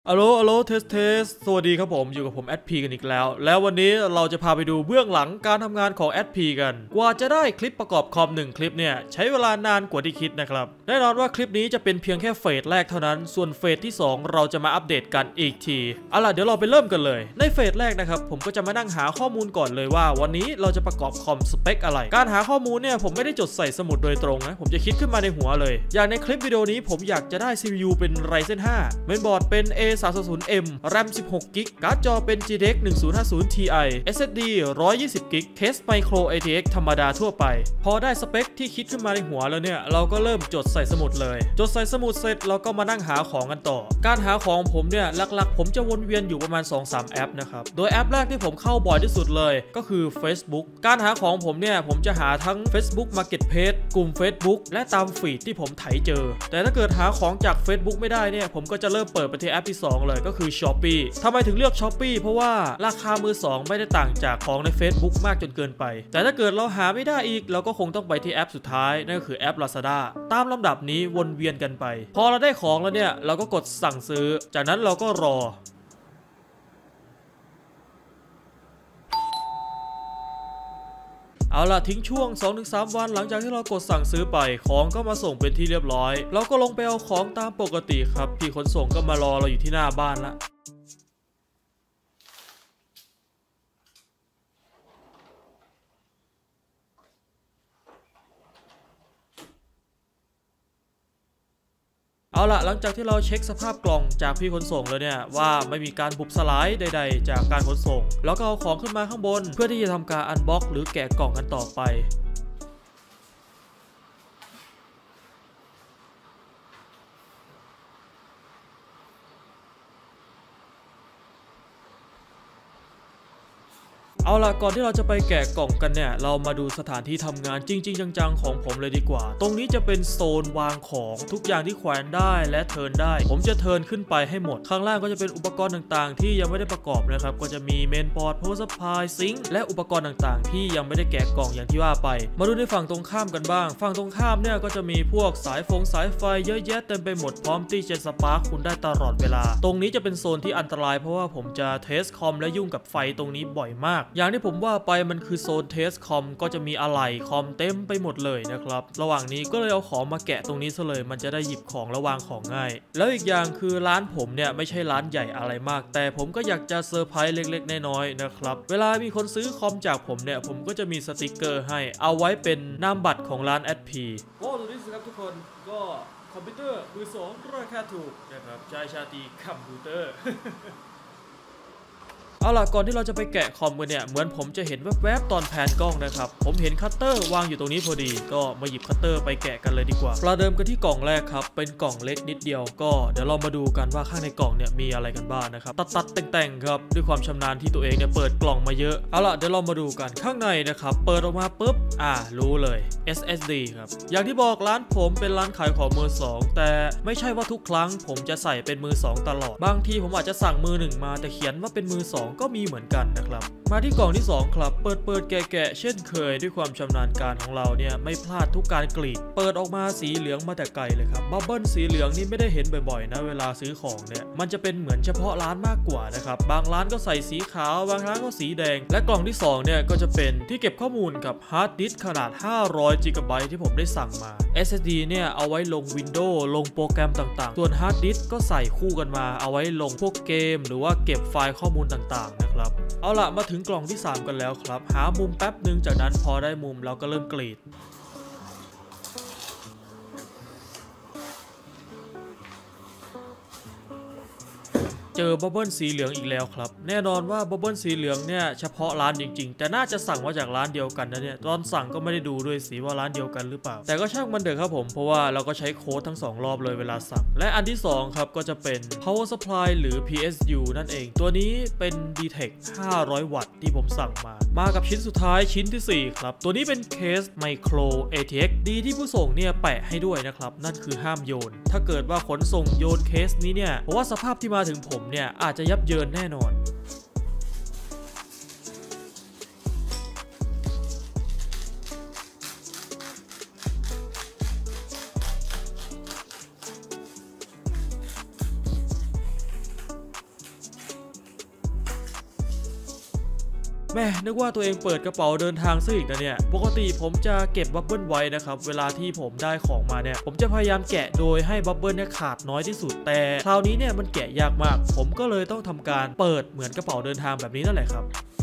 อัลโหลเทสสวัสดีครับผมอยู่กับผมแอดพีกันอีกแล้ววันนี้เราจะพาไปดูเบื้องหลังการทำงานของแอดพีกันกว่าจะได้คลิปประกอบคอม1คลิปเนี่ยใช้เวลานานกว่าที่คิดนะครับแน่นอนว่าคลิปนี้จะเป็นเพียงแค่เฟสแรกเท่านั้นส่วนเฟสที่2เราจะมาอัปเดตกันอีกทีเอาล่ะเดี๋ยวเราไปเริ่มกันเลยในเฟสแรกนะครับผมก็จะมานั่งหาข้อมูลก่อนเลยว่าวันนี้เราจะประกอบคอมสเปคอะไรการหาข้อมูลเนี่ยผมไม่ได้จดใส่สมุดโดยตรงนะผมจะคิดขึ้นมาในหัวเลยอย่างในคลิปวิดีโอนี้ผมอยากจะได้ CPU เป็น Ryzen 5 เมนบอร์ดเป็น A320M RAM 16 GB การ์ดจอเป็น GTX 1050 Ti SSD 120 GB เคส Micro ATX ธรรมดาทั่วไปพอได้สเปคที่คิดขึ้นมาในหัวแล้วเนี่ยเราก็เริ่มจดใส่สมุดเลยจดใส่สมุดเสร็จเราก็มานั่งหาของกันต่อการหาของผมเนี่ยหลักๆผมจะวนเวียนอยู่ประมาณ 2-3 แอปนะครับโดยแอปแรกที่ผมเข้าบ่อยที่สุดเลยก็คือ Facebook การหาของผมเนี่ยผมจะหาทั้ง Facebook Marketplace กลุ่ม Facebook และตามฟีดที่ผมไถเจอแต่ถ้าเกิดหาของจาก Facebook ไม่ได้เนี่ยผมก็จะเริ่มเปิดไปที่แอปที่2เลยก็คือ Shopee ทำไมถึงเลือก Shopee เพราะว่าราคามือ2ไม่ได้ต่างจากของใน Facebook มากจนเกินไปแต่ถ้าเกิดเราหาไม่ได้อีกเราก็คงต้องไปที่แอปสุดท้ายนั่นก็คือแอป Lazada ตามลำดับนี้วนเวียนกันไปพอเราได้ของแล้วเนี่ยเราก็กดสั่งซื้อจากนั้นเราก็รอเอาล่ะทิ้งช่วง 2-3 วันหลังจากที่เรากดสั่งซื้อไปของก็มาส่งเป็นที่เรียบร้อยเราก็ลงไปเอาของตามปกติครับพี่ขนส่งก็มารอเราอยู่ที่หน้าบ้านละเอาล่ะหลังจากที่เราเช็คสภาพกล่องจากพี่ขนส่งแล้วเนี่ยว่าไม่มีการบุบสลายใดๆจากการขนส่งแล้วก็เอาของขึ้นมาข้างบนเพื่อที่จะทำการอันบ็อกหรือแกะกล่องกันต่อไปเอาล่ะก่อนที่เราจะไปแกะกล่องกันเนี่ยเรามาดูสถานที่ทำงานจริงๆจังๆของผมเลยดีกว่าตรงนี้จะเป็นโซนวางของทุกอย่างที่แขวนได้และเทิร์นได้ผมจะเทิร์นขึ้นไปให้หมดข้างล่างก็จะเป็นอุปกรณ์ต่างๆที่ยังไม่ได้ประกอบนะครับก็จะมีเมนบอร์ดพาวเวอร์ซัพพลายซิงค์และอุปกรณ์ต่างๆที่ยังไม่ได้แกะกล่องอย่างที่ว่าไปมาดูในฝั่งตรงข้ามกันบ้างฝั่งตรงข้ามเนี่ยก็จะมีพวกสายไฟเยอะแยะเต็มไปหมดพร้อมที่จะสปาร์คคุณได้ตลอดเวลาตรงนี้จะเป็นโซนที่อันตรายเพราะว่าผมจะเทสคอมและยุ่งกับไฟตรงนี้บ่อยมากอย่างที่ผมว่าไปมันคือโซนเทสคอมก็จะมีอะไหล่คอมเต็มไปหมดเลยนะครับระหว่างนี้ก็เลยเอาของมาแกะตรงนี้ซะเลยมันจะได้หยิบของและวางของง่ายแล้วอีกอย่างคือร้านผมเนี่ยไม่ใช่ร้านใหญ่อะไรมากแต่ผมก็อยากจะเซอร์ไพรส์เล็กๆน้อยๆนะครับเวลามีคนซื้อคอมจากผมเนี่ยผมก็จะมีสติกเกอร์ให้เอาไว้เป็นนามบัตรของร้านแอดพีโอ้ดูนี่สิครับทุกคนก็คอมพิวเตอร์มือ2ราคาถูกนะครับชายชาตรีคอมพิวเตอร์เอาล่ะก่อนที่เราจะไปแกะคอมกันเนี่ยเหมือนผมจะเห็นแวบๆตอนแพนกล้องนะครับผมเห็นคัตเตอร์วางอยู่ตรงนี้พอดีก็มาหยิบคัตเตอร์ไปแกะกันเลยดีกว่าประเดิมกันที่กล่องแรกครับเป็นกล่องเล็กนิดเดียวก็เดี๋ยวเรามาดูกันว่าข้างในกล่องเนี่ยมีอะไรกันบ้างนะครับตัดแต่งครับด้วยความชำนาญที่ตัวเองเนี่ยเปิดกล่องมาเยอะเอาล่ะเดี๋ยวเรามาดูกันข้างในนะครับเปิดออกมาปุ๊บรู้เลย SSD ครับอย่างที่บอกร้านผมเป็นร้านขายของมือ2แต่ไม่ใช่ว่าทุกครั้งผมจะใส่เป็นมือ2ตลอดบางทีผมอาจจะสั่งมือ1มาแต่เขียนว่าเป็นมือ2ก็มีเหมือนกันนะครับมาที่กล่องที่2ครับเปิดแกะเช่นเคยด้วยความชำนาญการของเราเนี่ยไม่พลาดทุกการกรีดเปิดออกมาสีเหลืองมาแต่ไกลเลยครับบับเบิ้ลสีเหลืองนี่ไม่ได้เห็นบ่อยๆนะเวลาซื้อของเนี่ยมันจะเป็นเหมือนเฉพาะร้านมากกว่านะครับบางร้านก็ใส่สีขาวบางร้านก็สีแดงและกล่องที่2เนี่ยก็จะเป็นที่เก็บข้อมูลกับฮาร์ดดิสก์ขนาด500 GB ที่ผมได้สั่งมา SSD เนี่ยเอาไว้ลง Windows ลงโปรแกรมต่างๆส่วนฮาร์ดดิสก์ก็ใส่คู่กันมาเอาไว้ลงพวกเกมหรือว่าเก็บไฟล์ข้อมูลต่างๆนะครับเอาล่ะมาถึงกล่องที่3กันแล้วครับหามุมแป๊บนึงจากนั้นพอได้มุมเราก็เริ่มกรีดเจอบับเบิ้ลสีเหลืองอีกแล้วครับแน่นอนว่าบับเบิ้ลสีเหลืองเนี่ยเฉพาะร้านจริงๆแต่น่าจะสั่งมาจากร้านเดียวกันนะเนี่ยตอนสั่งก็ไม่ได้ดูด้วยสีว่าร้านเดียวกันหรือเปล่าแต่ก็ช่างมันเถอะครับผมเพราะว่าเราก็ใช้โค้ดทั้ง2รอบเลยเวลาสั่งและอันที่2ครับก็จะเป็น power supply หรือ PSU นั่นเองตัวนี้เป็น DTEC 500 วัตต์ที่ผมสั่งมากับชิ้นสุดท้ายชิ้นที่4ครับตัวนี้เป็นเคส Micro ATX ดีที่ผู้ส่งเนี่ยแปะให้ด้วยนะครับนั่นคือห้ามโยนถ้าเกิดว่าขนส่งโยนเคสนี้เนี่ยเพราะว่าสภาพที่มาถึงผมเนี่ยอาจจะยับเยินแน่นอน เแม่นึกว่าตัวเองเปิดกระเป๋าเดินทางซะอีกนะเนี่ยปกติผมจะเก็บบับเบิ้ลไว้นะครับเวลาที่ผมได้ของมาเนี่ยผมจะพยายามแกะโดยให้บับเบิ้ลเนี่ยขาดน้อยที่สุดแต่คราวนี้เนี่ยมันแกะยากมากผมก็เลยต้องทำการเปิดเหมือนกระเป๋าเดินทางแบบนี้นั่นแหละครับ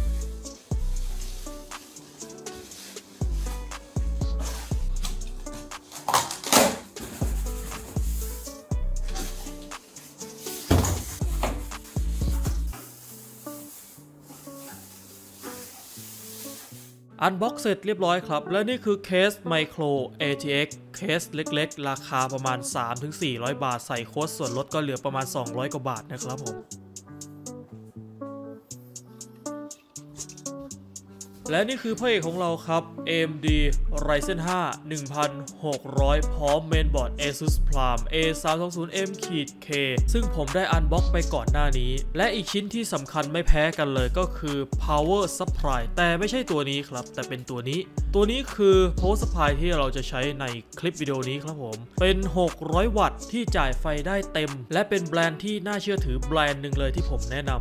อันบ็อกเสร็จเรียบร้อยครับและนี่คือเคส Micro ATX เคสเล็กๆราคาประมาณ 3-400 บาทใส่โค้ดส่วนลดก็เหลือประมาณ200กว่าบาทนะครับผมและนี่คือพระเอกของเราครับ AMD Ryzen 5 1600 พร้อมเมนบอร์ด ASUS Plum A320M-K ซึ่งผมได้อันบ็อกไปก่อนหน้านี้และอีกชิ้นที่สำคัญไม่แพ้กันเลยก็คือ Power Supply แต่ไม่ใช่ตัวนี้ครับแต่เป็นตัวนี้คือ Power Supply ที่เราจะใช้ในคลิปวิดีโอนี้ครับผมเป็น600วัตต์ที่จ่ายไฟได้เต็มและเป็นแบรนด์ที่น่าเชื่อถือแบรนด์หนึ่งเลยที่ผมแนะนำ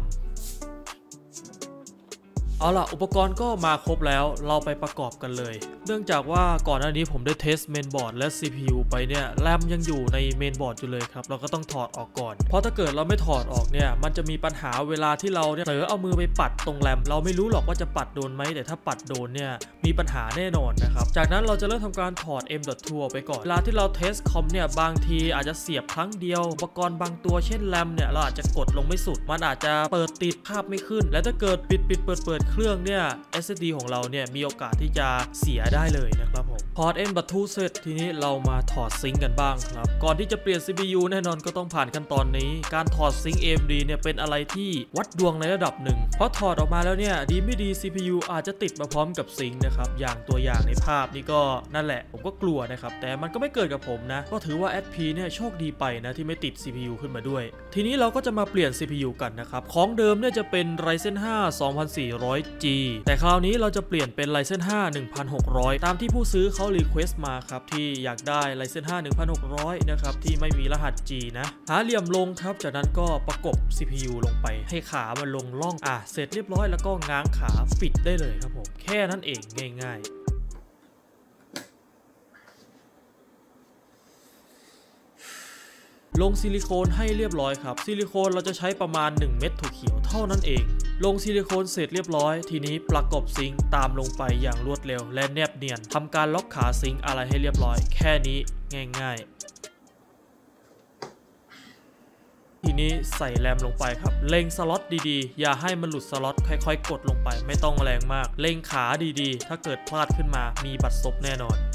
เอาล่ะอุปกรณ์ก็มาครบแล้วเราไปประกอบกันเลยเนื่องจากว่าก่อนหน้านี้ผมได้เทสเมนบอร์ดและ CPU ไปเนี่ยแรมยังอยู่ในเมนบอร์ดอยู่เลยครับเราก็ต้องถอดออกก่อนเพราะถ้าเกิดเราไม่ถอดออกเนี่ยมันจะมีปัญหาเวลาที่เราเนี่ยเผลอเอามือไปปัดตรงแรมเราไม่รู้หรอกว่าจะปัดโดนไหมแต่ถ้าปัดโดนเนี่ยมีปัญหาแน่นอนนะครับจากนั้นเราจะเริ่มทำการถอด M.2 ไปก่อนเวลาที่เราเทสคอมเนี่ยบางทีอาจจะเสียบครั้งเดียวอุปกรณ์บางตัวเช่นแรมเนี่ยเราอาจจะกดลงไม่สุดมันอาจจะเปิดติดภาพไม่ขึ้นและถ้าเกิดปิดเปิดเครื่องเนี่ย SSD ของเราเนี่ยมีโอกาสที่จะเสียได้เลยนะครับผมถอด M.2 เสร็จทีนี้เรามาถอดซิงค์กันบ้างครับก่อนที่จะเปลี่ยน CPU แน่นอนก็ต้องผ่านขั้นตอนนี้การถอดซิงค์ AMD เนี่ยเป็นอะไรที่วัดดวงในระดับหนึ่งเพราะถอดออกมาแล้วเนี่ยดีไม่ดี CPU อาจจะติดมาพร้อมกับซิงค์นะครับอย่างตัวอย่างในภาพนี้ก็นั่นแหละผมก็กลัวนะครับแต่มันก็ไม่เกิดกับผมนะก็ถือว่า SP เนี่ยโชคดีไปนะที่ไม่ติด CPU ขึ้นมาด้วยทีนี้เราก็จะมาเปลี่ยน CPU กันนะครับของเดิมเนี่ยจะเป็น Ryzen 5 2400G แต่คราวนี้เราจะเปลี่ยนเป็น Ryzen 5 1600ตามที่ผู้ซื้อเขารีเควสต์มาครับที่อยากได้ Ryzen 5 1600นะครับที่ไม่มีรหัส G นะหาเหลี่ยมลงครับจากนั้นก็ประกบ CPU ลงไปให้ขามันลงร่องเสร็จเรียบร้อยแล้วก็ง้างขาปิดได้เลยครับผมแค่นั้นเองง่ายๆลงซิลิโคนให้เรียบร้อยครับซิลิโคนเราจะใช้ประมาณ1เม็ดถั่วเขียวเท่านั้นเองลงซิลิโคนเสร็จเรียบร้อยทีนี้ประกบซิงค์ตามลงไปอย่างรวดเร็วและแนบเนียนทำการล็อกขาซิงค์อะไรให้เรียบร้อยแค่นี้ง่ายๆทีนี้ใส่แรมลงไปครับเล็งสล็อตดีๆอย่าให้มันหลุดสล็อตค่อยๆกดลงไปไม่ต้องแรงมากเล็งขาดีๆถ้าเกิดพลาดขึ้นมามีบัตรซบแน่นอน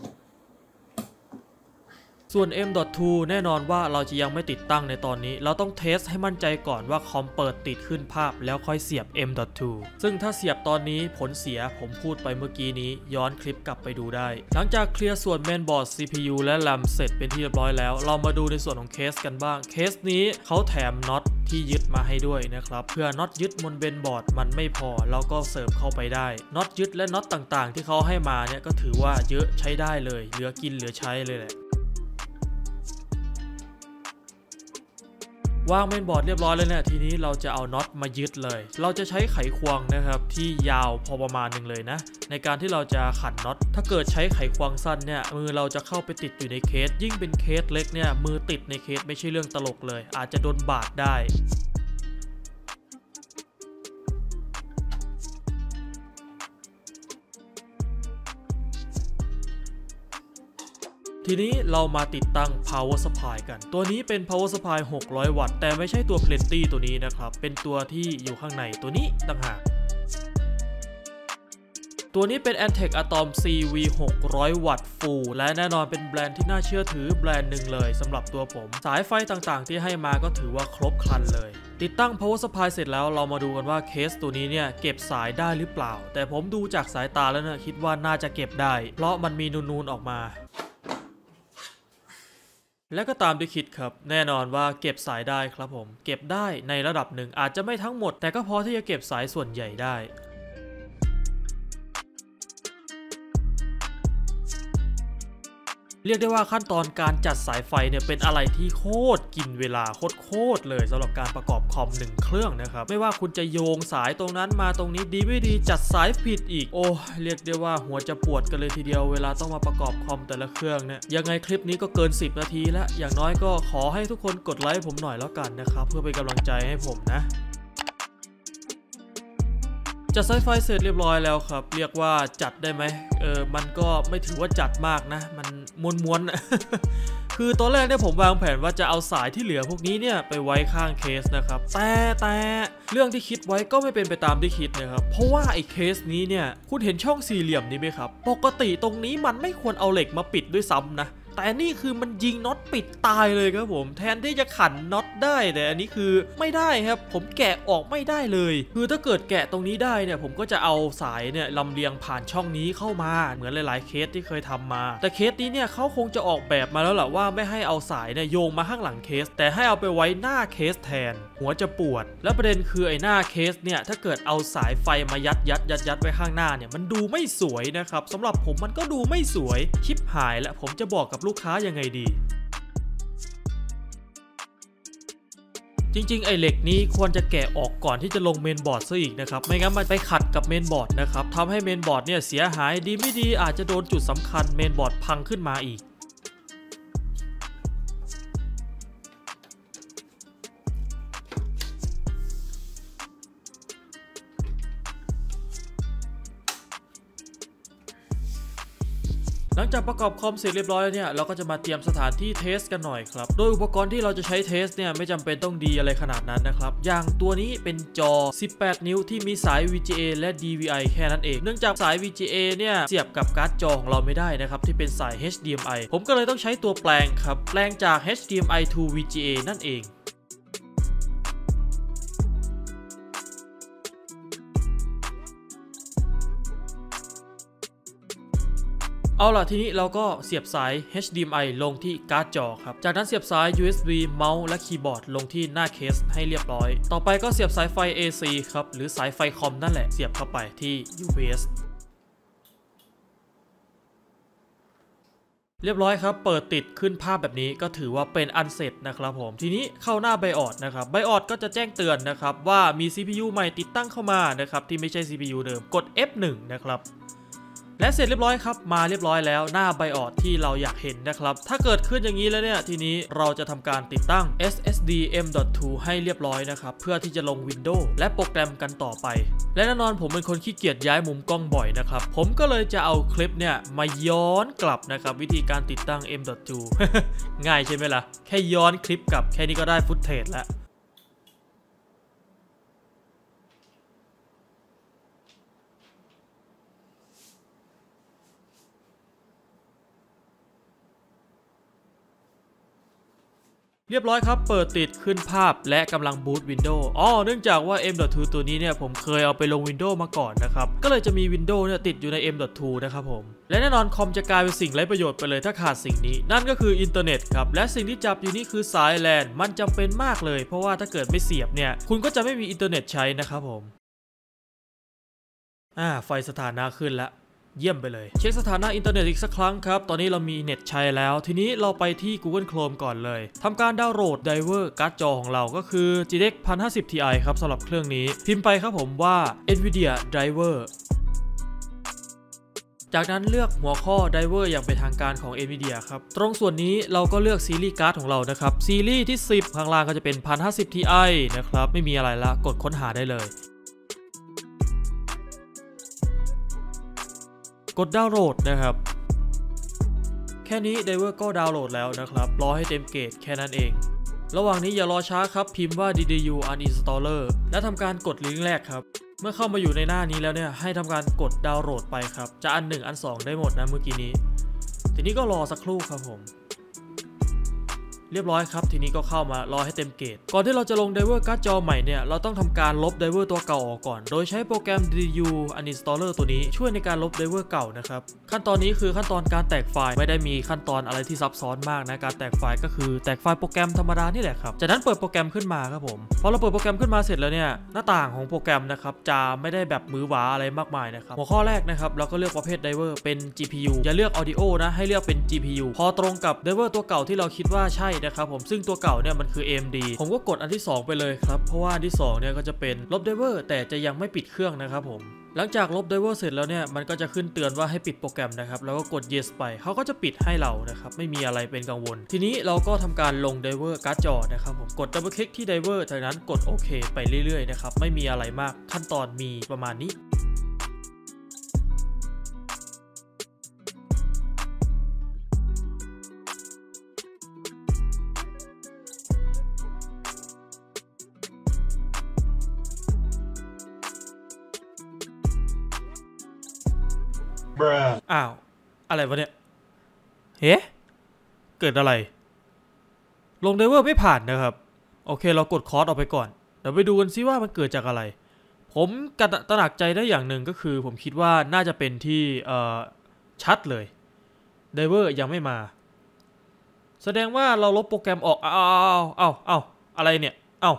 ส่วน M.2 แน่นอนว่าเราจะยังไม่ติดตั้งในตอนนี้เราต้องเทสให้มั่นใจก่อนว่าคอมเปิดติดขึ้นภาพแล้วค่อยเสียบ M.2 ซึ่งถ้าเสียบตอนนี้ผลเสียผมพูดไปเมื่อกี้นี้ย้อนคลิปกลับไปดูได้หลังจากเคลียร์ส่วนเมนบอร์ด CPU และ RAM เสร็จเป็นที่เรียบร้อยแล้วเรามาดูในส่วนของเคสกันบ้างเคสนี้เขาแถมน็อตที่ยึดมาให้ด้วยนะครับเพื่อน็อตยึดบนเมนบอร์ดมันไม่พอเราก็เสริมเข้าไปได้น็อตยึดและน็อตต่างๆที่เขาให้มาเนี่ยก็ถือว่าเยอะใช้ได้เลยเหลือกินเหลือใช้เลยแหละวางเมนบอร์ดเรียบร้อยแล้วเนี่ยทีนี้เราจะเอาน็อตมายึดเลยเราจะใช้ไขควงนะครับที่ยาวพอประมาณหนึ่งเลยนะในการที่เราจะขันน็อตถ้าเกิดใช้ไขควงสั้นเนี่ยมือเราจะเข้าไปติดอยู่ในเคสยิ่งเป็นเคสเล็กเนี่ยมือติดในเคสไม่ใช่เรื่องตลกเลยอาจจะโดนบาดได้ทีนี้เรามาติดตั้ง power supply กันตัวนี้เป็น power supply 600 วัตต์แต่ไม่ใช่ตัว plenty ตัวนี้นะครับเป็นตัวที่อยู่ข้างในตัวนี้ต่างหากตัวนี้เป็น Antec Atom CV 600 วัตต์ Full และแน่นอนเป็นแบรนด์ที่น่าเชื่อถือแบรนด์หนึ่งเลยสำหรับตัวผมสายไฟต่างๆที่ให้มาก็ถือว่าครบครันเลยติดตั้ง power supply เสร็จแล้วเรามาดูกันว่าเคสตัวนี้เนี่ยเก็บสายได้หรือเปล่าแต่ผมดูจากสายตาแล้วเนี่ยคิดว่าน่าจะเก็บได้เพราะมันมีนูนๆออกมาและก็ตามที่คิดครับแน่นอนว่าเก็บสายได้ครับผมเก็บได้ในระดับหนึ่งอาจจะไม่ทั้งหมดแต่ก็พอที่จะเก็บสายส่วนใหญ่ได้เรียกได้ว่าขั้นตอนการจัดสายไฟเนี่ยเป็นอะไรที่โคตรกินเวลาโคตรเลยสำหรับการประกอบคอม1เครื่องนะครับไม่ว่าคุณจะโยงสายตรงนั้นมาตรงนี้ดีไม่ดีจัดสายผิดอีกโอ้เรียกได้ว่าหัวจะปวดกันเลยทีเดียวเวลาต้องมาประกอบคอมแต่ละเครื่องเนี่ยยังไงคลิปนี้ก็เกิน10นาทีแล้วอย่างน้อยก็ขอให้ทุกคนกดไลค์ผมหน่อยแล้วกันนะครับเพื่อเป็นกำลังใจให้ผมนะจัดสายไฟเสร็จเรียบร้อยแล้วครับเรียกว่าจัดได้ไหมมันก็ไม่ถือว่าจัดมากนะมันม้วนๆ คือตอนแรกเนี่ยผมวางแผนว่าจะเอาสายที่เหลือพวกนี้เนี่ยไปไว้ข้างเคสนะครับแต่เรื่องที่คิดไว้ก็ไม่เป็นไปตามที่คิดนะครับเพราะว่าไอ้เคสนี้เนี่ยคุณเห็นช่องสี่เหลี่ยมนี้ไหมครับปกติตรงนี้มันไม่ควรเอาเหล็กมาปิดด้วยซ้ำนะแต่นี่คือมันยิงน็อตปิดตายเลยครับผมแทนที่จะขันน็อตได้แต่อันนี้คือไม่ได้ครับผมแกะออกไม่ได้เลยคือถ้าเกิดแกะตรงนี้ได้เนี่ยผมก็จะเอาสายเนี่ยลำเลียงผ่านช่องนี้เข้ามาเหมือนหลายๆเคสที่เคยทำมาแต่เคสนี้เนี่ยเขาคงจะออกแบบมาแล้วแหละว่าไม่ให้เอาสายเนี่ยโยงมาข้างหลังเคสแต่ให้เอาไปไว้หน้าเคสแทนหัวจะปวดและประเด็นคือไอ้หน้าเคสเนี่ยถ้าเกิดเอาสายไฟมายัดไว้ข้างหน้าเนี่ยมันดูไม่สวยนะครับสำหรับผมมันก็ดูไม่สวยชิบหายและผมจะบอกกับลูกค้ายังไงดีจริงๆไอ้เหล็กนี้ควรจะแกะออกก่อนที่จะลงเมนบอร์ดซะอีกนะครับไม่งั้นมันไปขัดกับเมนบอร์ดนะครับทำให้เมนบอร์ดเนี่ยเสียหายดีไม่ดีอาจจะโดนจุดสำคัญเมนบอร์ดพังขึ้นมาอีกหลังจากประกอบคอมเสร็จเรียบร้อยแล้วเนี่ยเราก็จะมาเตรียมสถานที่เทสกันหน่อยครับโดยอุปกรณ์ที่เราจะใช้เทสเนี่ยไม่จำเป็นต้องดีอะไรขนาดนั้นนะครับอย่างตัวนี้เป็นจอ18นิ้วที่มีสาย VGA และ DVI แค่นั้นเองเนื่องจากสาย VGA เนี่ยเสียบกับการ์ดจอของเราไม่ได้นะครับที่เป็นสาย HDMI ผมก็เลยต้องใช้ตัวแปลงครับแปลงจาก HDMI to VGA นั่นเองเอาล่ะทีนี้เราก็เสียบสาย HDMI ลงที่การ์ดจอครับจากนั้นเสียบสาย USB เมาส์และคีย์บอร์ดลงที่หน้าเคสให้เรียบร้อยต่อไปก็เสียบสายไฟ AC ครับหรือสายไฟคอมนั่นแหละเสียบเข้าไปที่ UPS เรียบร้อยครับเปิดติดขึ้นภาพแบบนี้ก็ถือว่าเป็นอันเสร็จนะครับผมทีนี้เข้าหน้าไบออดนะครับไบออดก็จะแจ้งเตือนนะครับว่ามี CPU ใหม่ติดตั้งเข้ามานะครับที่ไม่ใช่ CPU เดิมกด F1 นะครับและเสร็จเรียบร้อยครับมาเรียบร้อยแล้วหน้าไบออดที่เราอยากเห็นนะครับถ้าเกิดขึ้นอย่างนี้แล้วเนี่ยทีนี้เราจะทำการติดตั้ง SSD M.2 ให้เรียบร้อยนะครับเพื่อที่จะลง Windows และโปรแกรมกันต่อไปและแน่นอนผมเป็นคนขี้เกียจย้ายมุมกล้องบ่อยนะครับผมก็เลยจะเอาคลิปเนี่ยมาย้อนกลับนะครับวิธีการติดตั้ง M.2 ง่ายใช่ไหมล่ะแค่ย้อนคลิปกลับแค่นี้ก็ได้ฟุตเทจแล้วเรียบร้อยครับเปิดติดขึ้นภาพและกำลังบูต Windows เนื่องจากว่า M.2 ตัวนี้เนี่ยผมเคยเอาไปลง Windows มาก่อนนะครับก็เลยจะมี Windows เนี่ยติดอยู่ใน M.2 นะครับผมและแน่นอนคอมจะกลายเป็นสิ่งไร้ประโยชน์ไปเลยถ้าขาดสิ่งนี้นั่นก็คืออินเทอร์เน็ตครับและสิ่งที่จับอยู่นี่คือสาย LAN มันจำเป็นมากเลยเพราะว่าถ้าเกิดไม่เสียบเนี่ยคุณก็จะไม่มีอินเทอร์เน็ตใช้นะครับผมไฟสถานะขึ้นแล้วเยี่ยมไปเลยเช็คสถานะอินเทอร์เน็ตอีกสักครั้งครับตอนนี้เรามีเน็ตใช้แล้วทีนี้เราไปที่ Google Chrome ก่อนเลยทำการดาวน์โหลดไดเวอร์การ์ดจอของเราก็คือ GTX 1050 Ti ครับสำหรับเครื่องนี้พิมพ์ไปครับผมว่า NVIDIA Driver จากนั้นเลือกหัวข้อ Driver อย่างเป็นทางการของ NVIDIA ครับตรงส่วนนี้เราก็เลือกซีรีส์การ์ดของเรานะครับซีรีส์ที่ 10ข้างล่างก็จะเป็น 1050 Ti นะครับไม่มีอะไรละกดค้นหาได้เลยกดดาวน์โหลดนะครับแค่นี้ Driver ก็ดาวน์โหลดแล้วนะครับรอให้เต็มเกจแค่นั้นเองระหว่างนี้อย่ารอช้าครับพิมพ์ว่า DDU uninstaller และทำการกดลิงก์แรกครับเมื่อเข้ามาอยู่ในหน้านี้แล้วเนี่ยให้ทำการกดดาวน์โหลดไปครับจะอัน1อัน2ได้หมดนะเมื่อกี้นี้ทีนี้ก็รอสักครู่ครับผมเรียบร้อยครับทีนี้ก็เข้ามารอให้เต็มเกรดก่อนที่เราจะลงไดเวอร์การ์ดจอใหม่เนี่ยเราต้องทำการลบไดเวอร์ตัวเก่าออกก่อนโดยใช้โปรแกรม DU Uninstaller ตัวนี้ช่วยในการลบไดเวอร์เก่านะครับขั้นตอนนี้คือขั้นตอนการแตกไฟล์ไม่ได้มีขั้นตอนอะไรที่ซับซ้อนมากนะการแตกไฟล์ก็คือแตกไฟล์โปรแกรมธรรมดานี่แหละครับจากนั้นเปิดโปรแกรมขึ้นมาครับผมพอเราเปิดโปรแกรมขึ้นมาเสร็จแล้วเนี่ยหน้าต่างของโปรแกรมนะครับจะไม่ได้แบบมือหวาอะไรมากมายนะครับหัวข้อแรกนะครับเราก็เลือกประเภทไดเวอร์เป็น GPU อย่าเลือก Audio นะให้เลือกเป็น GPU พอตรงกับไดเวอร์ตัวเก่าที่เราคิดว่าใช่นะครับผมซึ่งตัวเก่าเนี่ยมันคือ AMD ผมก็กดอันที่2ไปเลยครับเพราะว่าอันที่2เนี่ยก็จะเป็นลบไดเวอร์แต่จะยังไม่ปิดเครื่องนะครับผมหลังจากลบไดเวอร์เสร็จแล้วเนี่ยมันก็จะขึ้นเตือนว่าให้ปิดโปรแกรมนะครับแล้วก็กด yes ไปเขาก็จะปิดให้เรานะครับไม่มีอะไรเป็นกังวลทีนี้เราก็ทำการลงไดเวอร์การ์ดจอนะครับผมกดดับเบิลคลิกที่ไดเวอร์จากนั้นกดโอเคไปเรื่อยๆนะครับไม่มีอะไรมากขั้นตอนมีประมาณนี้อ้าวอะไรวะเนี่ยเฮ้เกิดอะไรลงไดเวอร์ไม่ผ่านนะครับโอเคเรากดคอร์สออกไปก่อนเดี๋ยวไปดูกันซิว่ามันเกิดจากอะไรผมตระหนักใจได้อย่างหนึ่งก็คือผมคิดว่าน่าจะเป็นที่ชัดเลยไดเวอร์ยังไม่มาแสดงว่าเราลบโปรแกรมออกเอาอะไรเนี่ย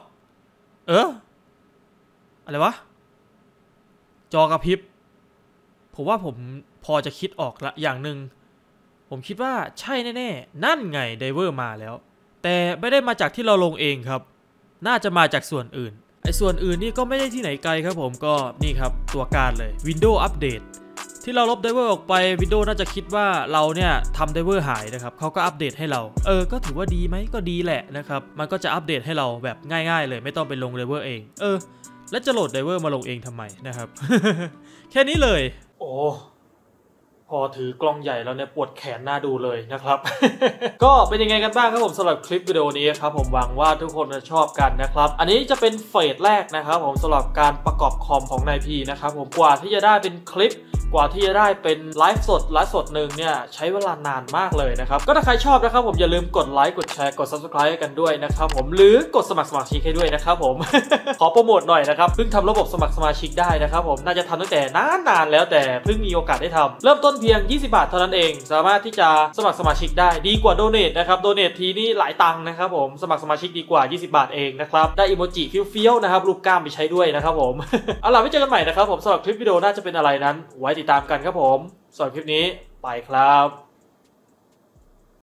อะไรวะจอกระพริบผมว่าผมพอจะคิดออกละอย่างหนึ่งผมคิดว่าใช่แน่ๆนั่นไงไดเวอร์มาแล้วแต่ไม่ได้มาจากที่เราลงเองครับน่าจะมาจากส่วนอื่นไอ้ส่วนอื่นนี่ก็ไม่ได้ที่ไหนไกลครับผมก็นี่ครับตัวการเลย Windows Update ที่เราลบไดเวอร์ออกไป Windows น่าจะคิดว่าเราเนี่ยทำไดเวอร์หายนะครับเขาก็อัปเดตให้เราก็ถือว่าดีไหมก็ดีแหละนะครับมันก็จะอัปเดตให้เราแบบง่ายๆเลยไม่ต้องไปลงไดเวอร์เองแล้วจะโหลดไดเวอร์มาลงเองทำไมนะครับ แค่นี้เลยโอ้พอถือกล้องใหญ่แล้วเนี่ยปวดแขนหน้าดูเลยนะครับ ก็เป็นยังไงกันบ้างครับผมสำหรับคลิปวิดีโอนี้ครับผมหวังว่าทุกคนจะชอบกันนะครับอันนี้จะเป็นเฟสแรกนะครับผมสำหรับการประกอบคอมของนายพีนะครับผมกว่าที่จะได้เป็นคลิปกว่าที่จะได้เป็นไลฟ์สดหนึ่งเนี่ยใช้เวลานานมากเลยนะครับก็ถ้าใครชอบนะครับผมอย่าลืมกดไลค์กดแชร์กด Subscribe กันด้วยนะครับผมหรือกดสมัครสมาชิกให้ด้วยนะครับผม ขอโปรโมทหน่อยนะครับเพิ่งทำระบบสมัครสมาชิกได้นะครับผมน่าจะทำตั้งแต่นานแล้วแต่เพิ่งมีโอกาสได้ทำเริ่มต้นเพียง20 บาทเท่านั้นเองสามารถที่จะสมัครสมาชิกได้ดีกว่าโดเนทนะครับโดเนททีนี่หลายตังค์นะครับผมสมัครสมาชิกดีกว่า20 บาทเองนะครับได้อีโมจิเฟี้ยวๆนะครับรูปกล้ามไปใช้ด้วยนะครับผม เอาล่ะไว้เจอกันใหม่นะครับผมสำหรับคลิปวิดีโอน่าจะเป็นอะไรนั้นไว้ติดตามกันครับผมสำหรับคลิปนี้ไปครับ